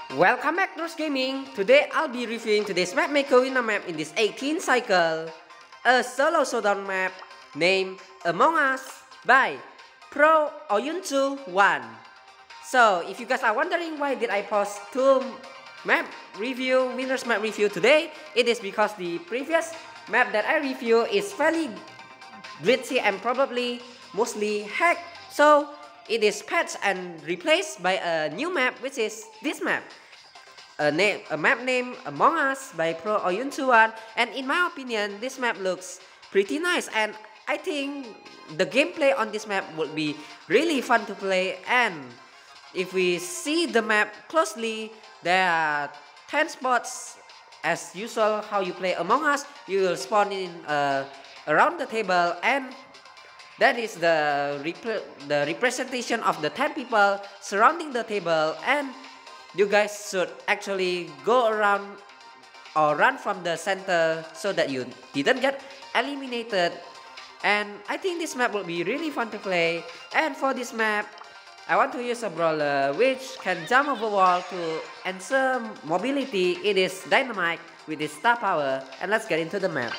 Welcome back to Gaming. Today I'll be reviewing today's map maker winner map in this 18th cycle. A solo showdown map named Among Us by Pro Oyuncu 1. So if you guys are wondering why did I post two winners map review today, it is because the previous map that I review is fairly glitchy and probably mostly hacked. So it is patched and replaced by a new map, which is this map. A map named Among Us by Pro Oyuncu 1, and in my opinion this map looks pretty nice, and I think the gameplay on this map would be really fun to play. And if we see the map closely, there are 10 spots. As usual, how you play Among Us, you will spawn in around the table, and that is the representation of the 10 people surrounding the table, and you guys should actually go around or run from the center so that you didn't get eliminated. And I think this map will be really fun to play. And for this map, I want to use a brawler which can jump over wall to ensure mobility. It is Dynamite with its star power, and let's get into the map.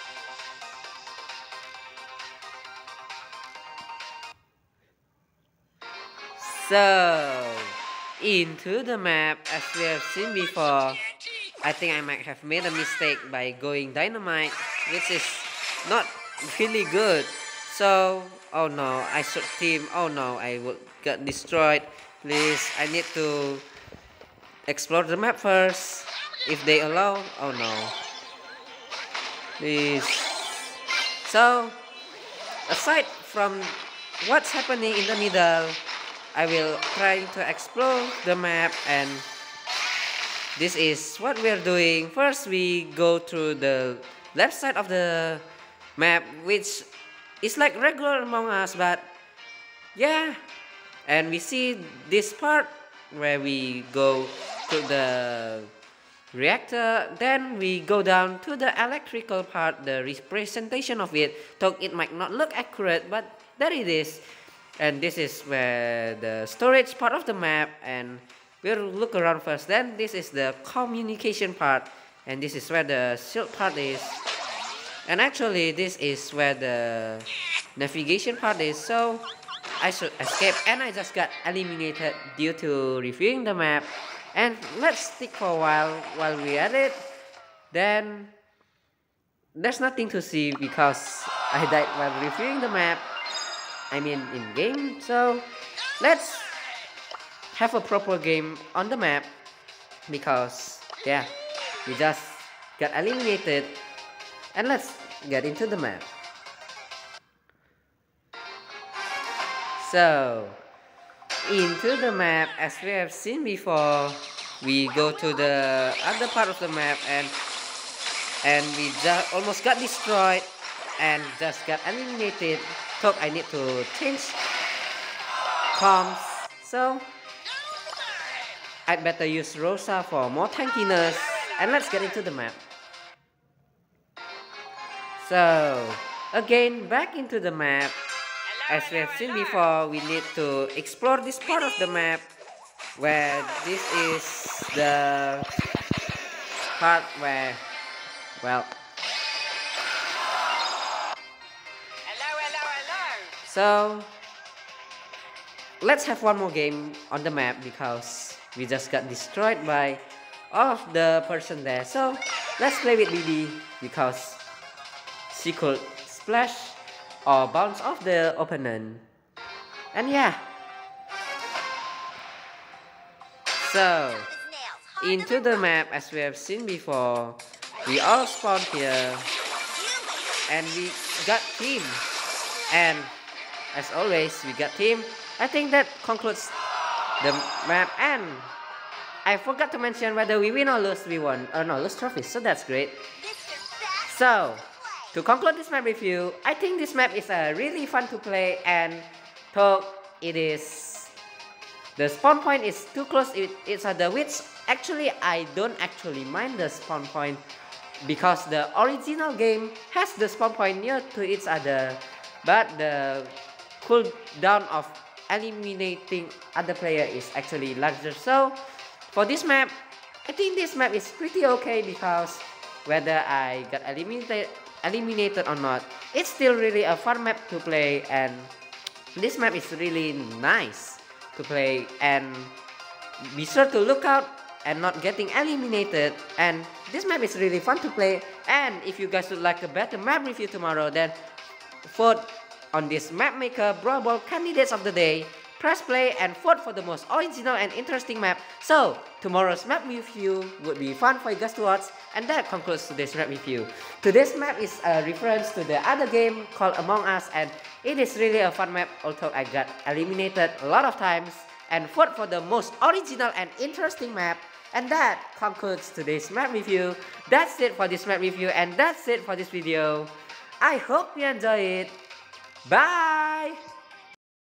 So, into the map, as we have seen before, I think I might have made a mistake by going Dynamite, which is not really good. So, oh no, I should team. Oh no, I would get destroyed. Please, I need to explore the map first, if they allow. Oh no, please. So, aside from what's happening in the middle, I will try to explore the map, and this is what we are doing. First, we go through the left side of the map, which is like regular Among Us, but yeah. And we see this part where we go to the reactor, then we go down to the electrical part, the representation of it, though it might not look accurate, but there it is. And this is where the storage part of the map, and we'll look around first. Then this is the communication part, and this is where the shield part is. And actually this is where the navigation part is, so I should escape, and I just got eliminated due to reviewing the map. And let's stick for a while we at it. Then there's nothing to see because I died while reviewing the map, I mean in game. So let's have a proper game on the map, because yeah, we just got eliminated. And let's get into the map. So into the map, as we have seen before, we go to the other part of the map, and we just almost got destroyed and just got eliminated. So I need to change comms, so I'd better use Rosa for more tankiness. And let's get into the map. So again, back into the map. As we have seen before, we need to explore this part of the map, where this is the part where, well, so let's have one more game on the map, because we just got destroyed by all of the person there. So let's play with Bibi, because she could splash or bounce off the opponent. And yeah, so into the map, as we have seen before, we all spawn here, and we got team, and as always we got team. I think that concludes the map, and I forgot to mention whether we win or lose. We won, or no, lose trophies, so that's great. So to conclude this map review, I think this map is really fun to play, and though it is, the spawn point is too close to each other, which actually I don't actually mind the spawn point, because the original game has the spawn point near to each other, but the cooldown of eliminating other player is actually larger. So For this map, I think this map is pretty okay because whether I got eliminated or not, it's still really a fun map to play, and this map is really nice to play, and be sure to look out and not getting eliminated, and this map is really fun to play. And if you guys would like a better map review tomorrow, then vote on this map maker Brawl Ball candidates of the day. Press play and vote for the most original and interesting map. So tomorrow's map review would be fun for you guys to watch. And that concludes today's map review. Today's map is a reference to the other game called Among Us, and it is really a fun map, although I got eliminated a lot of times. And vote for the most original and interesting map. And that concludes today's map review. That's it for this map review, and that's it for this video. I hope you enjoy it. Bye!